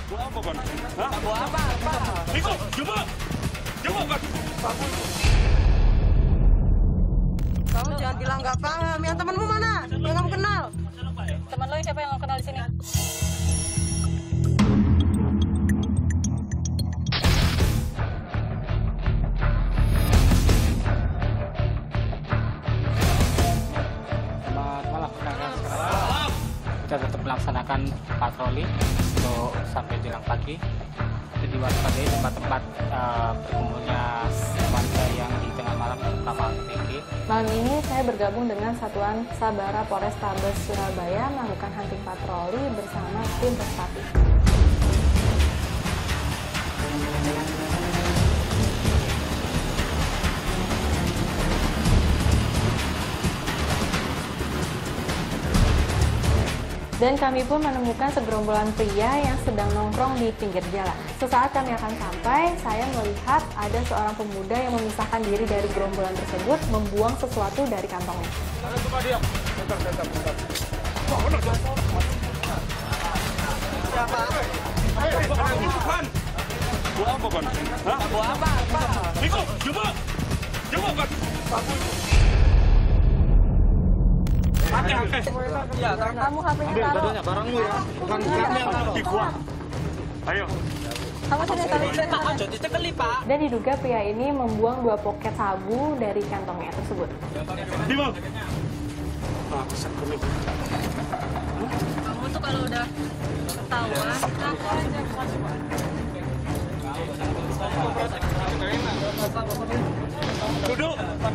Buat apa, Bang? Hah? Buat apa? Ikut, coba. Coba, Bang. Kamu jangan bilang nggak paham. Yang temanmu mana? Yang kamu kenal? Teman lo siapa yang lo kenal di sini? Selamat malam, sekarang kita tetap melaksanakan patroli untuk sampai jelang pagi. Itu diwaspadai tempat-tempat berkumpulnya warga yang di tengah malam terutama PG. Malam ini saya bergabung dengan Satuan Sabara Polrestabes Surabaya melakukan hunting patroli bersama tim Respati. Dan kami pun menemukan segerombolan pria yang sedang nongkrong di pinggir jalan. Sesaat kami akan sampai, saya melihat ada seorang pemuda yang memisahkan diri dari gerombolan tersebut, membuang sesuatu dari kantongnya. Coba dia. Bentar. Siapa? Bukan. Buat apa, Bang? Hah? Buat apa? Ikut, coba. Coba, Bang. Pakai. Ya, Kamu HP-nya taruh. Barangmu ya. Bukan kami yang taruh di gua. Ayo. Kamu sudah taruh. aja ditekeli, Pak. Dan diduga pria ini membuang 2 poket sabu dari kantongnya tersebut. Dimana? Kamu tuh kalau udah ketahuan, aku aja. Duduk.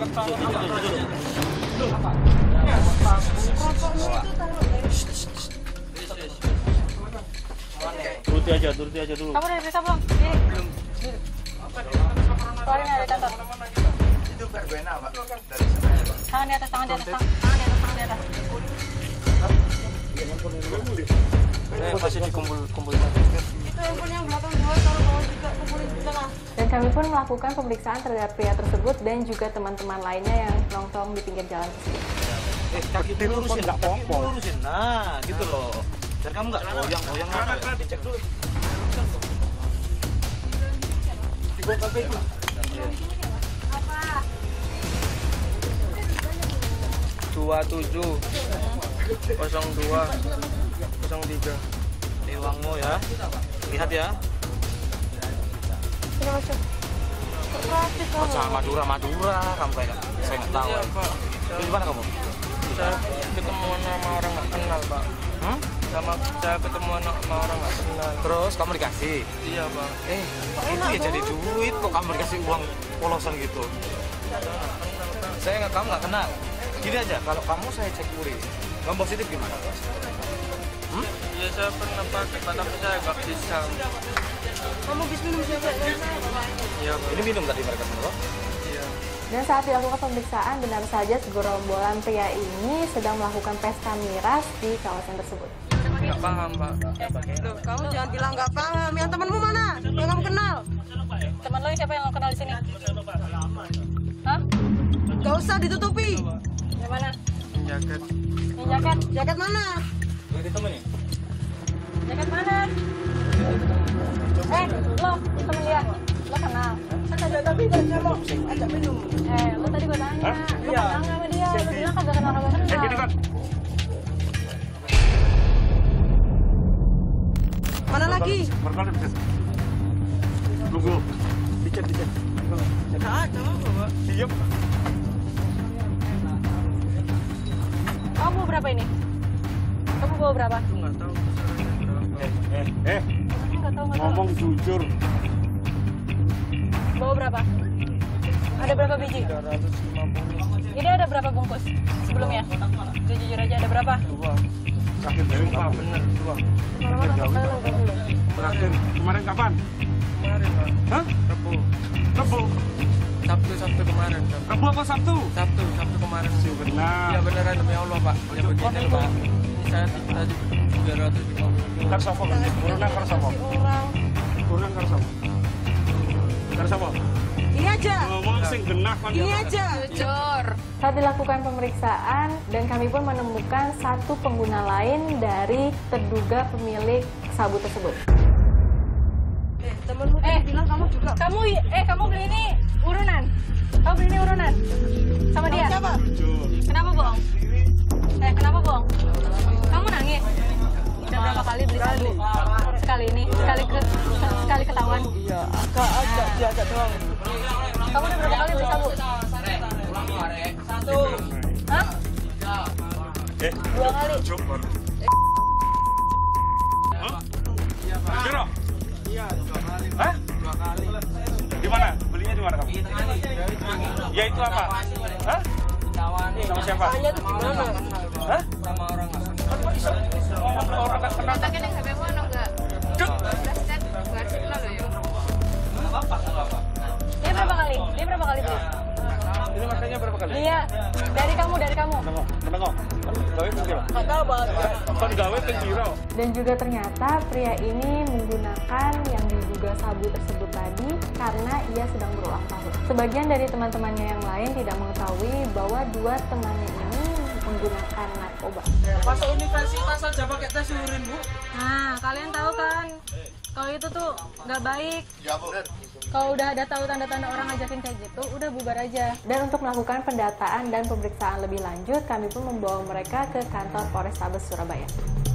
Turuti aja dulu. Kamu udah diperiksa belum? Belum. Keluarin dari kantor. Itu verbena, Pak. Tangan di atas. Tangan di atas. Masih dikumpul-kumpulin. Itu handphone yang belakang gua taruh bawah juga. Kumpulin di tengah. Dan kami pun melakukan pemeriksaan terhadap pria tersebut dan juga teman-teman lainnya yang nongkrong di pinggir jalan tersebut. Kaki dilurusin, nggak pompol. Lurusin, nah gitu loh. Biar kamu nggak goyang-goyang. Dicek dulu. Dibawa ke BK. Apa? 27 02 03. Ini uangmu ya. Lihat ya. Sudah masuk. Oh, sama Madura. Kamu kayak saya nggak tahu. Iya, Pak. Di mana kamu? Saya ketemuan sama orang nggak kenal, Pak. Saya ketemuan sama orang nggak kenal. Terus kamu dikasih? Iya, Pak. Itu ya jadi duit kok kamu dikasih uang polosan gitu. Kamu nggak kenal. Gini aja, kalau kamu saya cek URI, kamu positif gimana? Iya, saya pernah pakai, tapi saya nggak bisa. Kamu bisa minum siapa? Iya, Pak. Ini minum tadi mereka semua? Iya. Dan saat dilakukan pemeriksaan, benar saja segerombolan pria ini sedang melakukan pesta miras di kawasan tersebut. Nggak paham, Pak. Loh, kamu jangan bilang nggak paham. Yang temanmu mana? Yang kamu kenal? Teman lo siapa yang lo kenal di sini? Hah? Gak usah ditutupi. Yang mana? Jaket. Yang jaket? Jaket mana? Jaket mana? Lo temen dia? Lo kenal? Tapi baca lo. Ajak minum. Lo tadi gue tanya. Lo kenal nggak sama dia? Lo bilang kagak kenal. Gini kan. Mana lagi? Berkali bisa. Tunggu. Dicek. Nggak ada, Pak. Diam. Kamu bawa berapa ini? Kamu bawa berapa? Nggak tahu. Nggak tahu. Ngomong jujur. Bawa berapa? Ada berapa biji? 350. Ini ada berapa bungkus sebelumnya? Jujur aja ada berapa? 2. Sakit dari Pak, bener 2. Terakhir kemarin kapan? Kemarin, Pak. Hah? Rebu. Sabtu kemarin, Pak. Rebu apa Sabtu? Sabtu kemarin. Benar. Iya beneran demi Allah, Pak. Ya begini, Pak. Ini saya tadi 350. Karsopo. Kurang Karsopo. Kurang Karsopo. Karsopo. Ini aja. Ngomong sing genah kan. Ini aja. Jujur. Saat dilakukan pemeriksaan, dan kami pun menemukan satu pengguna lain dari terduga pemilik sabu tersebut. Temenmu bilang kamu juga. Kamu beli ini urunan. Kamu beli ini urunan sama dia. Siapa? Kenapa bohong? Kenapa bohong? Kamu nangis. Udah berapa kali beli sabu? Sekali ini, sekali ketahuan. Iya, agak dia agak doang. Kamu udah berapa kali beli sabu? Hah? 2 kali. Kira? Iya, 2 kali. Hah? 2 kali. Di mana? Belinya di mana kamu? Ya itu apa? Hah? Sama siapa? Tanya tuh gimana? Hah? Sama orang nggak kenal. Orang nggak kenal. Pakai yang HP-mu ano enggak? Cuk. Dia berapa kali beli? Ini makanya berapa kali? Dia dari kamu. Menengok. Gawe penjiro. Kon gawe penjiro. Dan juga ternyata pria ini menggunakan yang diduga sabu tersebut tadi karena ia sedang berulang tahun. Sebagian dari teman-temannya yang lain tidak mengetahui bahwa 2 temannya ini menggunakan narkoba. Masuk universitas aja pakai tes urin, Bu. Nah, kalian tahu kan, kalau itu tuh nggak baik. Kalau udah ada tahu tanda-tanda orang ngajakin kayak gitu, udah bubar aja. Dan untuk melakukan pendataan dan pemeriksaan lebih lanjut, kami pun membawa mereka ke kantor Polrestabes Surabaya.